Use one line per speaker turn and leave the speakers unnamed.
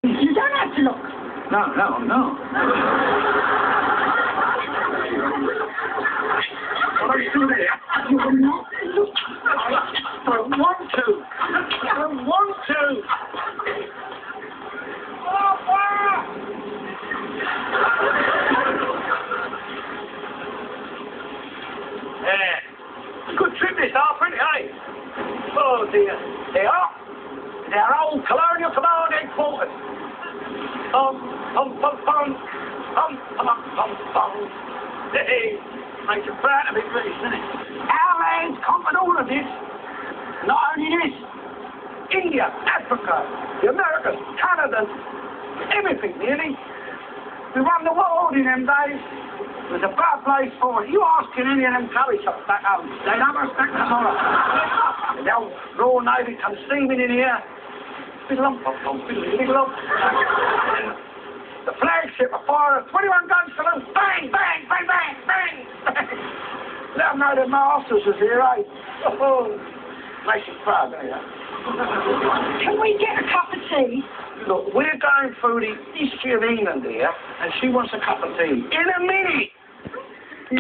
You don't have to look.
No. What are you doing there?
You will not look.
I don't want to. I don't want to. Good trip this half, isn't it, eh? Oh dear. They are. They're old Colonial Command headquarters. Hey, makes you proud to be British, doesn't it? Our land's conquered all of this. Not only this. India, Africa, the Americas, Canada, everything nearly. We won the world in them days. It was a bad place for it. You ask in any of them curry shops back home, they don't respect us all. The old Royal Navy comes steaming in here. Big lump, big lump. The flagship will fire 21 guns salute. Bang, bang, bang, bang, bang, bang. Let them know their masters was here, eh? Oh, makes you proud, don't you?
Can we get a cup of tea?
Look, we're going through the history of England here, and she wants a cup of tea. In a minute!